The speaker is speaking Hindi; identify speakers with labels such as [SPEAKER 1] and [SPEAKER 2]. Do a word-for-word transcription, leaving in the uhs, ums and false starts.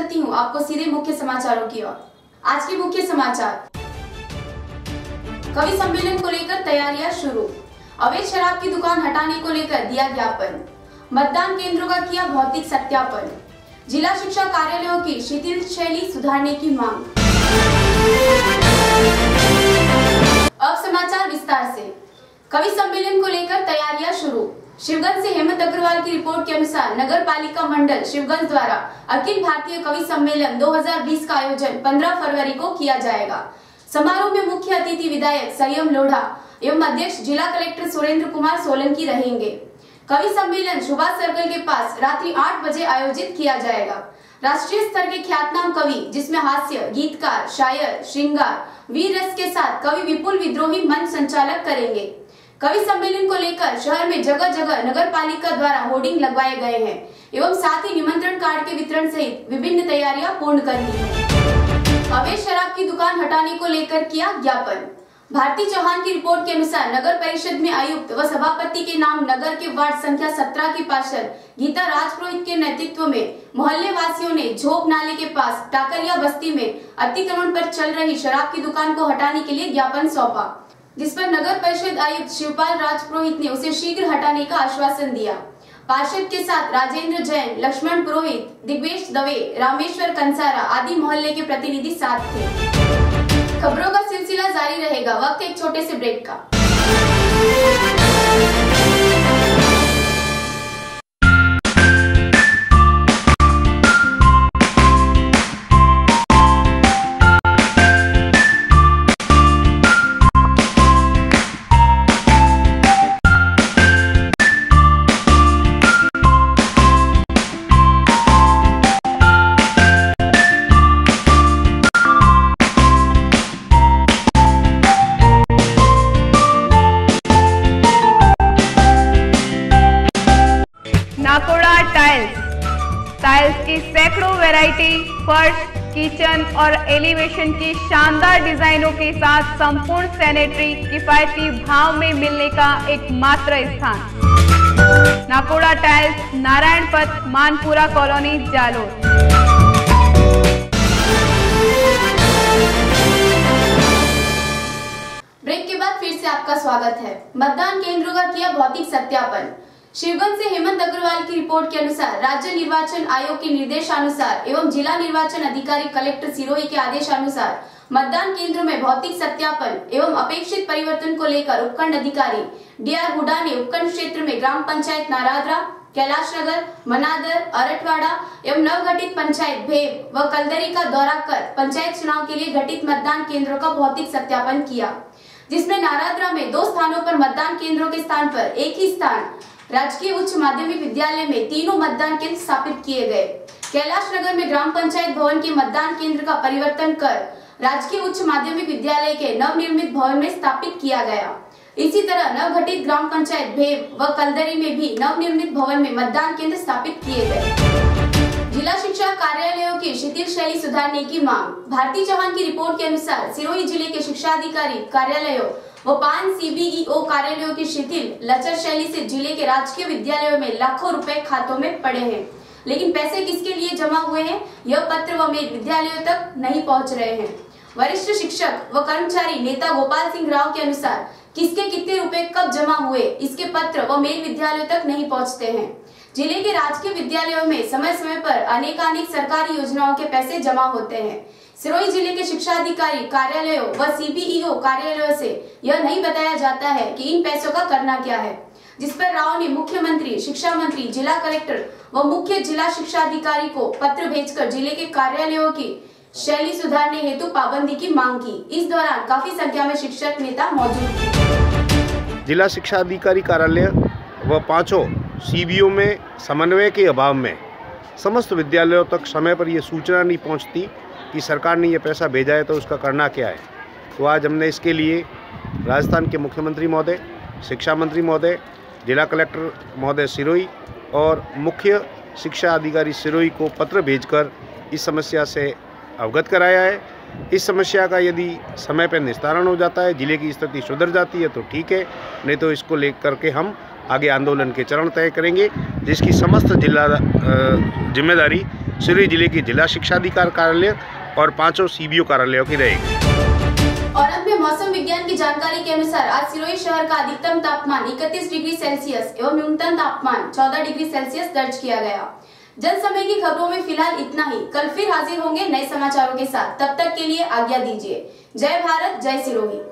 [SPEAKER 1] चलती हूँ आपको सीधे मुख्य समाचारों की ओर। आज के मुख्य समाचार। कवि सम्मेलन को लेकर तैयारियां शुरू। अवैध शराब की दुकान हटाने को लेकर दिया ज्ञापन। मतदान केंद्रों का किया भौतिक सत्यापन। जिला शिक्षा कार्यालयों की शिथिल शैली सुधारने की मांग। अब समाचार विस्तार से। कवि सम्मेलन को लेकर तैयारियां शुरू। शिवगंज से हेमंत अग्रवाल की रिपोर्ट के अनुसार नगर पालिका मंडल शिवगंज द्वारा अखिल भारतीय कवि सम्मेलन दो हज़ार बीस का आयोजन पंद्रह फरवरी को किया जाएगा। समारोह में मुख्य अतिथि विधायक संयम लोढ़ा एवं अध्यक्ष जिला कलेक्टर सुरेंद्र कुमार सोलंकी रहेंगे। कवि सम्मेलन सुभाष सर्कल के पास रात्रि आठ बजे आयोजित किया जाएगा। राष्ट्रीय स्तर के ख्यातनाम कवि जिसमें हास्य, गीतकार, शायर, श्रृंगार, वीर रस के साथ कवि विपुल विद्रोही मंच संचालक करेंगे। कवि सम्मेलन को लेकर शहर में जगह जगह नगर पालिका द्वारा होर्डिंग लगवाए गए हैं एवं साथ ही निमंत्रण कार्ड के वितरण सहित विभिन्न तैयारियां पूर्ण कर ली हैं। अवैध शराब की दुकान हटाने को लेकर किया ज्ञापन। भारती चौहान की रिपोर्ट के अनुसार नगर परिषद में आयुक्त व सभापति के नाम नगर के वार्ड संख्या सत्रह की पार्षद गीता राजपुरोहित के नेतृत्व में मोहल्ले वासियों ने झोप नाले के पास टाकरिया बस्ती में अतिक्रमण पर चल रही शराब की दुकान को हटाने के लिए ज्ञापन सौंपा, जिस पर नगर परिषद आयुक्त शिवपाल राजपुरोहित ने उसे शीघ्र हटाने का आश्वासन दिया। पार्षद के साथ राजेंद्र जैन, लक्ष्मण पुरोहित, दिग्वेश दवे, रामेश्वर कंसारा आदि मोहल्ले के प्रतिनिधि साथ थे। खबरों का सिलसिला जारी रहेगा। वक्त एक छोटे से ब्रेक का।
[SPEAKER 2] नाकोड़ा टाइल्स टाइल्स की सैकड़ों वैरायटी, फर्श, किचन और एलिवेशन की शानदार डिजाइनों के साथ संपूर्ण सैनिटरी किफायती भाव में मिलने का एकमात्र स्थान। नाकोड़ा टाइल्स, नारायण पथ, मानपुरा कॉलोनी, जालोर।
[SPEAKER 1] ब्रेक के बाद फिर से आपका स्वागत है। मतदान केंद्रों का किया भौतिक सत्यापन। शिवगंज से हेमंत अग्रवाल की रिपोर्ट के अनुसार राज्य निर्वाचन आयोग के निर्देशानुसार एवं जिला निर्वाचन अधिकारी कलेक्टर सिरोही के आदेशानुसार मतदान केंद्रों में भौतिक सत्यापन एवं अपेक्षित परिवर्तन को लेकर उपखंड अधिकारी डी आर हुडा ने उपखंड क्षेत्र में ग्राम पंचायत नाराद्रा, कैलाश नगर, मनादर, अरठवाड़ा एवं नवगठित पंचायत भेव व कलदरी का दौरा कर पंचायत चुनाव के लिए घटित मतदान केंद्रों का भौतिक सत्यापन किया, जिसमें नाराद्रा में दो स्थानों पर मतदान केंद्रों के स्थान पर एक ही स्थान राजकीय उच्च माध्यमिक विद्यालय में तीनों मतदान केंद्र स्थापित किए गए। कैलाश नगर में ग्राम पंचायत भवन के मतदान केंद्र का परिवर्तन कर राजकीय उच्च माध्यमिक विद्यालय के नवनिर्मित भवन में स्थापित किया गया। इसी तरह नवगठित ग्राम पंचायत भेव व कलदरी में भी नवनिर्मित भवन में मतदान केंद्र स्थापित किए गए। जिला शिक्षा कार्यालयों की शिथिल शैली सुधारने की मांग। भारती चौहान की रिपोर्ट के अनुसार सिरोही जिले के शिक्षा अधिकारी कार्यालयों वो पांच सी बी ई ओ कार्यालयों की शिथिल लचर शैली से जिले के राजकीय विद्यालयों में लाखों रुपए खातों में पड़े हैं, लेकिन पैसे किसके लिए जमा हुए हैं यह पत्र व मेल विद्यालयों तक नहीं पहुंच रहे हैं। वरिष्ठ शिक्षक व कर्मचारी नेता गोपाल सिंह राव के अनुसार किसके कितने रुपए कब जमा हुए इसके पत्र व मेल विद्यालयों तक नहीं पहुँचते हैं। जिले के राजकीय विद्यालयों में समय समय पर अनेकानेक सरकारी योजनाओं के पैसे जमा होते हैं। सिरोही जिले के शिक्षा अधिकारी कार्यालयों व सी बी ई ओ कार्यालयों से यह नहीं बताया जाता है कि इन पैसों का करना क्या है, जिस पर राव ने मुख्यमंत्री, शिक्षा मंत्री, जिला कलेक्टर व मुख्य जिला शिक्षा अधिकारी को पत्र भेजकर जिले के कार्यालयों की शैली सुधारने हेतु पाबंदी की मांग की। इस दौरान काफी संख्या में शिक्षक नेता मौजूद थे।
[SPEAKER 3] जिला शिक्षा अधिकारी कार्यालय व पांचों सी बी ओ में समन्वय के अभाव में समस्त विद्यालयों तक समय पर यह सूचना नहीं पहुंचती कि सरकार ने ये पैसा भेजा है तो उसका करना क्या है। तो आज हमने इसके लिए राजस्थान के मुख्यमंत्री महोदय, शिक्षा मंत्री महोदय, जिला कलेक्टर महोदय सिरोही और मुख्य शिक्षा अधिकारी सिरोही को पत्र भेजकर इस समस्या से अवगत कराया है। इस समस्या का यदि समय पर निस्तारण हो जाता है, जिले की स्थिति सुधर जाती है तो ठीक है, नहीं तो इसको लेकर के हम आगे आंदोलन के चरण तय करेंगे, जिसकी समस्त जिला जिम्मेदारी सिरोही जिले की जिला शिक्षा अधिकारी कार्यालय और पांचों सीबीओ कार्यालयों की रहेगी।
[SPEAKER 1] और अब में मौसम विज्ञान की जानकारी के अनुसार आज सिरोही शहर का अधिकतम तापमान इकतीस डिग्री सेल्सियस एवं न्यूनतम तापमान चौदह डिग्री सेल्सियस दर्ज किया गया। जन समय की खबरों में फिलहाल इतना ही। कल फिर हाजिर होंगे नए समाचारों के साथ। तब तक के लिए आज्ञा दीजिए। जय भारत, जय सिरोही।